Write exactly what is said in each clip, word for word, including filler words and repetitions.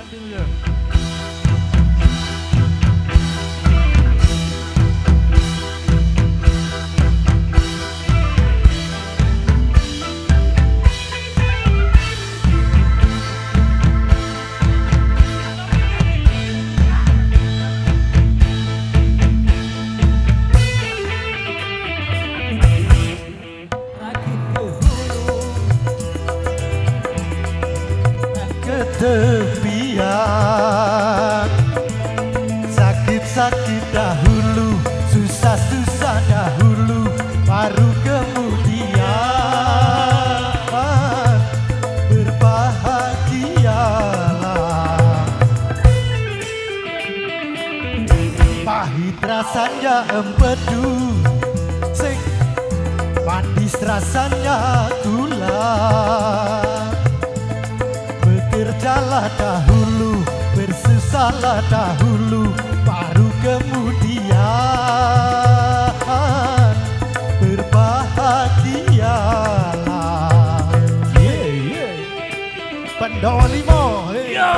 Ketepian, sakit-sakit dahulu, susah-susah dahulu, baru kemudian berbahagialah. Pahit rasanya empedu, sing manis rasanya gula. Bekerjalah dahulu, bersusahlah dahulu, baru kemudian berbahagialah. Yeah, yeah. Pandawa limo. Hey. Yo.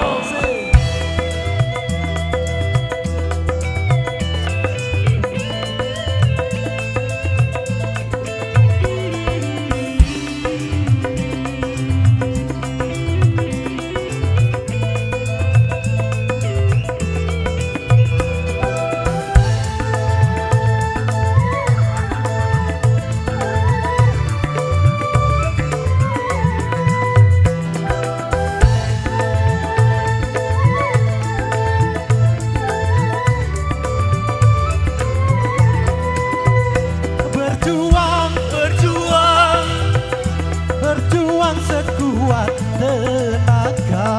Sekuat tenaga,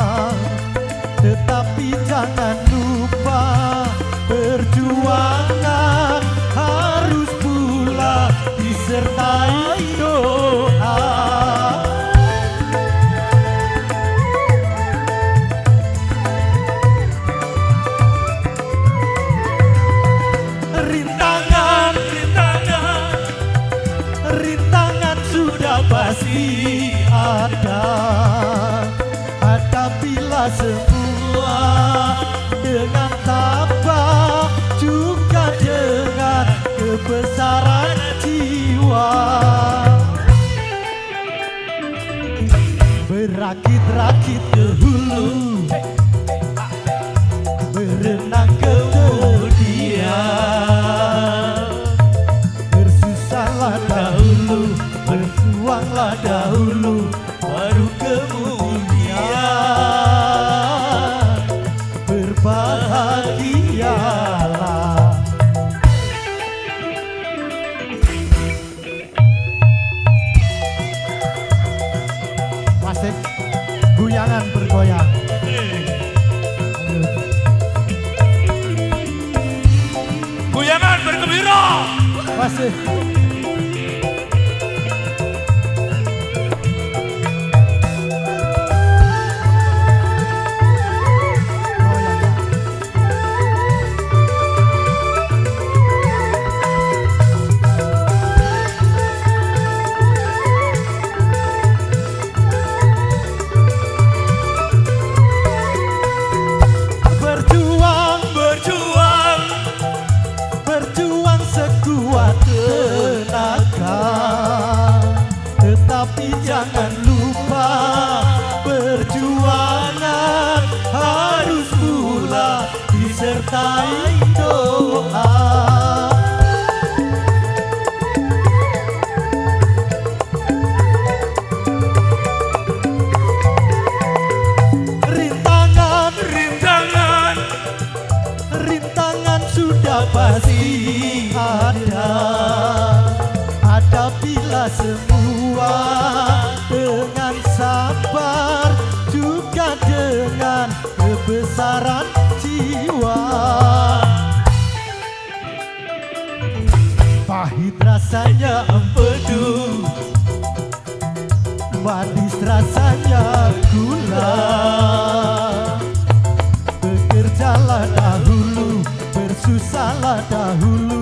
tetapi jangan lupa perjuangan harus pula disertai doa. Rintangan, rintangan, rintangan sudah pasti ada, hadapilah semua dengan tabah, juga dengan kebesaran jiwa. Berakit-rakit ke hulu, berenang kemudian, bersusahlah dahulu, berjuanglah dahulu, baru kemudian berbahagialah. Wasik guyangan bergoyang. Guyangan bergembira. Wasik. Tetapi jangan lupa perjuangan harus pula disertai doa. Rintangan, rintangan, rintangan sudah pasti ada, hadapilah semua dengan sabar, juga dengan kebesaran jiwa. Pahit rasanya empedu, manis rasanya gula. Bekerjalah dahulu, bersusahlah dahulu,